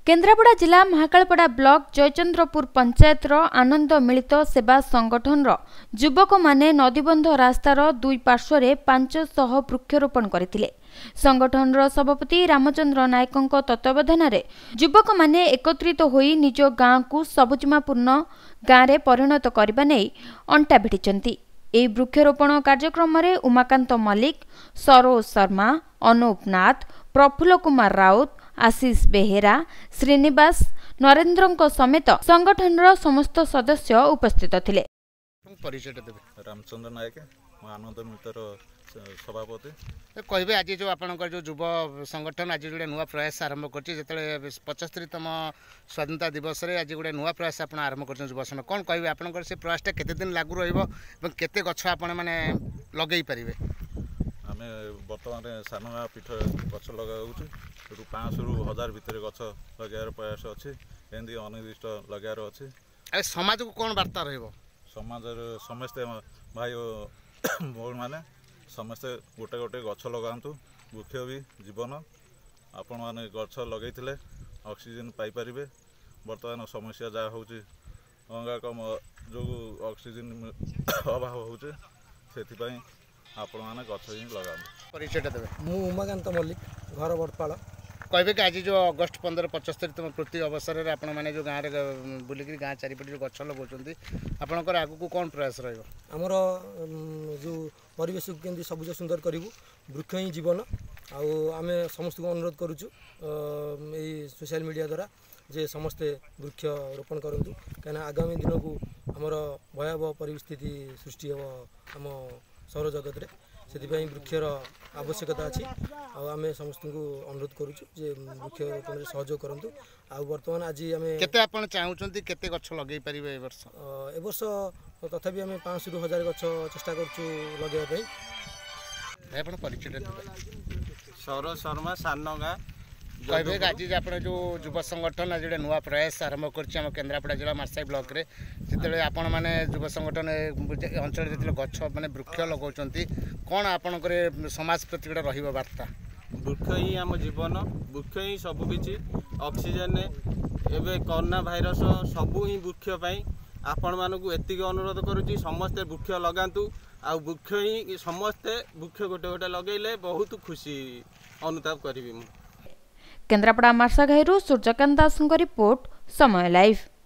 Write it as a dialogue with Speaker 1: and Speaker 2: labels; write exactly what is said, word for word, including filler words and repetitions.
Speaker 1: केन्द्रापड़ा जिला महाकालपड़ा ब्लॉक जयचंद्रपुर पंचायतर आनंद मिलित सेवा संगठन युवक माने नदीबंध रास्तार दुई पार्श्व पांच सौ वृक्षरोपण करथिले। संगठन सभापति रामचंद्र नायक तत्वावधान युवक माने एकत्रित होई निज गाँ को सबुजमापूर्ण गाँव में परिणत करने नहीं अंटा भिड़िंट। ए वृक्षरोपण कार्यक्रम में उमाकांत मल्लिक, सरोज शर्मा, अनूप नाथ, प्रफुल्ल कुमार राउत, आशीष बेहेरा, श्रीनिवास, नरेंद्र समेत संगठन समस्त सदस्य उपस्थित थिले।
Speaker 2: रामचंद्र नायक आनंद मितर सभापति
Speaker 3: कहे आज जो आपंकर जो युव संगठन आज गोटे नुआ प्रयास आरंभ कर पचस्तरीतम स्वाधीनता दिवस रे आज गोटे नुआ प्रयास आप आरंभ कर युव संगठन कौन कहे आपंकर से प्रयासटा केते दिन लागू रते गछ आपण मैंने लगे पारे।
Speaker 2: आम बर्तमान सानगा पीठ गछ लगाऊँ पाँच रु हजार भितर गछ लगे प्रयास अच्छी एमती अनिर्दिष्ट लगार अच्छी।
Speaker 3: समाज को कौन वार्ता
Speaker 2: समाज समस्ते भाई भौणी मैंने समस्ते गोटे गोटे गछ लगातु वृक्ष भी जीवन आपण मैंने गछ लगे ऑक्सीजन पाइपर। बर्तमान समस्या जहाँ हूँ अंगारकाम जो ऑक्सीजन अभाव होचे आपण मैंने गछ ही लगा।
Speaker 3: परिचय देवे
Speaker 4: मु उमाकांत मल्लिक घर बरपाल।
Speaker 3: कहे कि आज जो अगस्ट पंद्रह पचस्तरीतम पूर्ति अवसर में आपण मैंने जो गाँव में बुलिक गाँ चारिपटे जो गछ लगाउछन्ती आपणकर आगु को कौन प्रयास रहिबो?
Speaker 4: आमर जो परिवेश को केंद्र सबुज सुंदर करूँ वृक्ष ही जीवन आमे समस्त को अनुरोध करुचु सोशल मीडिया द्वारा जे समस्ते वृक्ष रोपण करूँ कहीं आगामी दिन को आमर भयावह परिस्थिति सृष्टि हम आम सौर जगत रे से वृक्षर आवश्यकता अच्छी आम समस्त को अनुरोध करुचु जे वृक्ष रोपण सहयोग करूँ। आ बर्तमान आज आम
Speaker 3: केते आपण चाहूचंती केते गछ लगे परिबे ए वर्ष?
Speaker 4: ए वर्ष तथापि आम पाँच रु हजार गछ चेष्टा करूँ लगे।
Speaker 3: आपण परिचय
Speaker 5: सौरभ शर्मा सानगा।
Speaker 3: कहे आज आप जो युव संगठन आज नुआ प्रयास आरंभ कर केन्द्रापड़ा जिला मार्साई ब्लॉक रे जिते आपण मैंने युव संगठन अंचल जो गछ मैंने वृक्ष लगाउं कौन आपणकर समाज प्रति गोटे रही वार्ता?
Speaker 5: वृक्ष ही आम जीवन वृक्ष ही सबकि ऑक्सीजन एवं कोरोना भाइरस सबू ही वृक्ष आपण मानक एतिक अनुरोध करुच्ची समस्ते वृक्ष लगातु आ वृक्ष ही समस्ते वृक्ष गोटे गोटे लगेले बहुत खुशी अनुताप करी।
Speaker 1: केन्द्रापड़ा मार्साघाई सूर्यकांत दास रिपोर्ट समय लाइव।